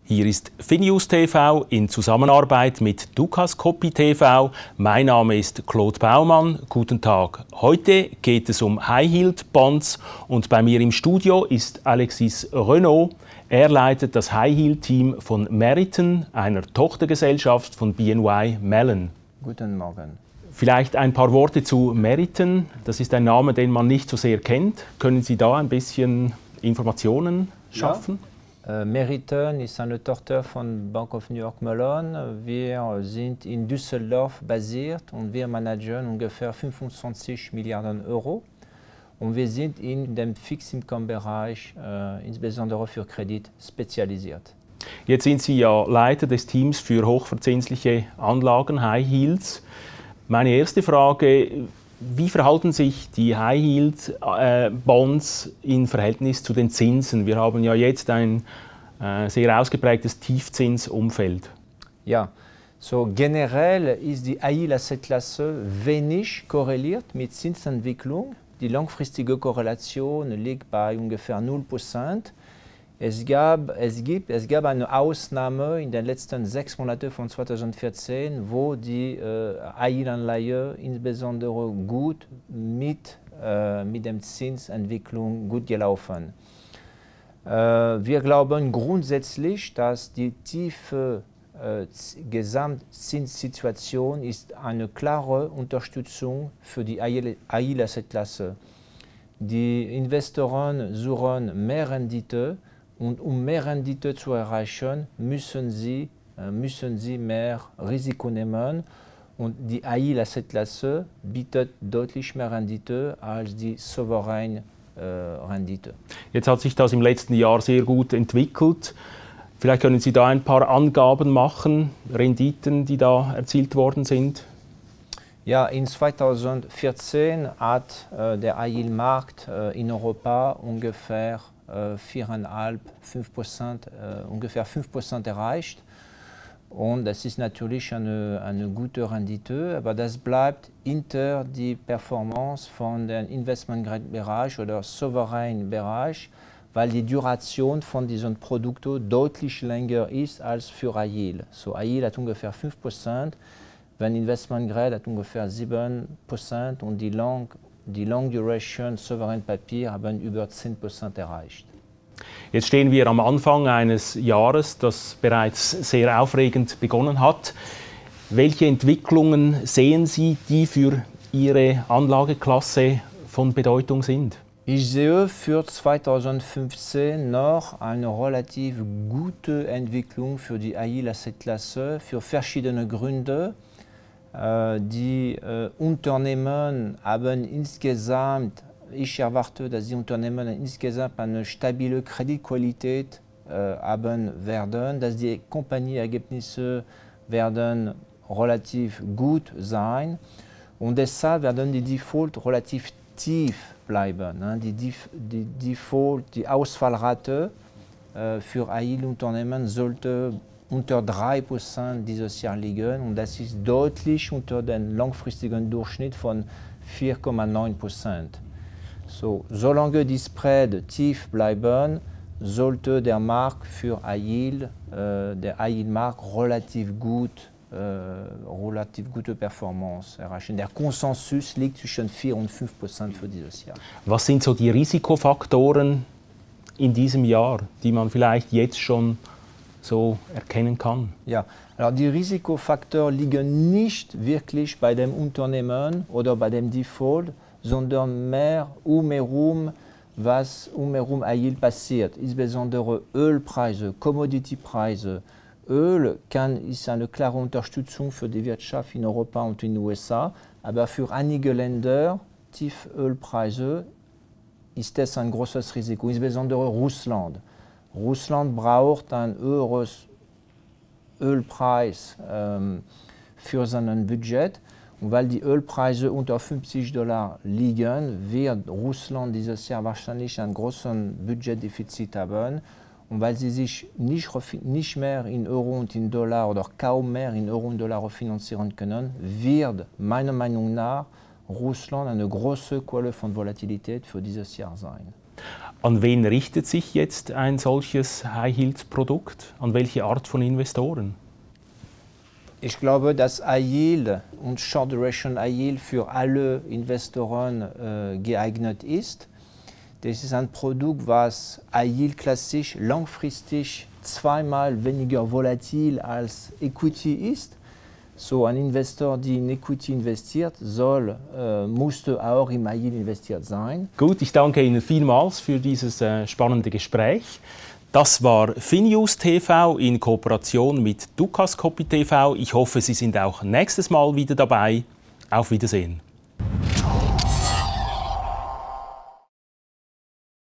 Hier ist Finews TV in Zusammenarbeit mit Dukascopy TV. Mein Name ist Claude Baumann. Guten Tag. Heute geht es um High-Yield Bonds und bei mir im Studio ist Alexis Renaud. Er leitet das High-Yield-Team von Meriton, einer Tochtergesellschaft von BNY Mellon. Guten Morgen. Vielleicht ein paar Worte zu Meriton. Das ist ein Name, den man nicht so sehr kennt. Können Sie da ein bisschen Informationen schaffen? Ja. Meriton ist eine Tochter von Bank of New York Mellon. Wir sind in Düsseldorf basiert und wir managen ungefähr 25 Milliarden Euro. Und wir sind in dem Fixed-Income-Bereich, insbesondere für Kredit, spezialisiert. Jetzt sind Sie ja Leiter des Teams für hochverzinsliche Anlagen, High Yields. Meine erste Frage: Wie verhalten sich die High-Yield-Bonds im Verhältnis zu den Zinsen? Wir haben ja jetzt ein sehr ausgeprägtes Tiefzinsumfeld. Ja, so generell ist die High-Yield-Asset-Klasse wenig korreliert mit Zinsentwicklung. Die langfristige Korrelation liegt bei ungefähr 0%. Es gab eine Ausnahme in den letzten 6 Monaten von 2014, wo die High-Yield-Anleihe insbesondere gut mit der Zinsentwicklung gut gelaufen. Wir glauben grundsätzlich, dass die tiefe Gesamtzinssituation ist eine klare Unterstützung für die High-Yield-Asset-Klasse. Die Investoren suchen mehr Rendite. Und um mehr Rendite zu erreichen, müssen sie mehr Risiko nehmen. Und die High-Yield-Asset-Klasse bietet deutlich mehr Rendite als die Sovereign Rendite. Jetzt hat sich das im letzten Jahr sehr gut entwickelt. Vielleicht können Sie da ein paar Angaben machen, Renditen, die da erzielt worden sind? Ja, in 2014 hat der High-Yield-Markt in Europa ungefähr 5% erreicht. Und das ist natürlich eine gute Rendite, aber das bleibt hinter die Performance von dem Investment-Grade-Bereich oder Sovereign-Bereich, weil die Duration von diesen Produkten deutlich länger ist als für High-Yield. So High-Yield hat ungefähr 5%, wenn Investment-Grade hat ungefähr 7% und die Long-Duration Sovereign-Papier haben über 10% erreicht. Jetzt stehen wir am Anfang eines Jahres, das bereits sehr aufregend begonnen hat. Welche Entwicklungen sehen Sie, die für Ihre Anlageklasse von Bedeutung sind? Ich sehe für 2015 noch eine relativ gute Entwicklung für die High-Yield-Asset-Klasse für verschiedene Gründe. Die Unternehmen haben insgesamt, ich erwarte, dass die Unternehmen insgesamt eine stabile Kreditqualität haben werden, dass die Kompanienergebnisse werden relativ gut sein und deshalb werden die Default relativ tief bleiben. Die Ausfallrate für High-Yield-Unternehmen sollte unter 3% dieses Jahr liegen und das ist deutlich unter dem langfristigen Durchschnitt von 4,9%. So, solange die Spread tief bleiben, sollte der Markt für High-Yield, der High-Yield-Markt relativ gute Performance erreichen. Der Konsensus liegt zwischen 4 und 5% für dieses Jahr. Was sind so die Risikofaktoren in diesem Jahr, die man vielleicht jetzt schon so erkennen kann? Ja, also die Risikofaktoren liegen nicht wirklich bei dem Unternehmen oder bei dem Default, sondern mehr umherum, was umherum High-Yield passiert, insbesondere Ölpreise, Commodity-Preise. Öl ist eine klare Unterstützung für die Wirtschaft in Europa und in den USA, aber für einige Länder, tiefe Ölpreise, ist es ein großes Risiko, insbesondere Russland. Russland braucht einen höheren Ölpreis für sein Budget. Und weil die Ölpreise unter $50 liegen, wird Russland dieses Jahr wahrscheinlich ein großes Budgetdefizit haben. Und weil sie sich nicht mehr in Euro und in Dollar oder kaum mehr in Euro und Dollar finanzieren können, wird meiner Meinung nach Russland eine große Quelle von Volatilität für dieses Jahr sein. An wen richtet sich jetzt ein solches High-Yield-Produkt? An welche Art von Investoren? Ich glaube, dass High Yield und Short Duration High Yield für alle Investoren geeignet ist. Das ist ein Produkt, was High Yield klassisch langfristig zweimal weniger volatil als Equity ist. So ein Investor, der in Equity investiert, musste auch im High Yield investiert sein. Gut, ich danke Ihnen vielmals für dieses spannende Gespräch. Das war Finews TV in Kooperation mit Dukas Copy TV. Ich hoffe, Sie sind auch nächstes Mal wieder dabei. Auf Wiedersehen.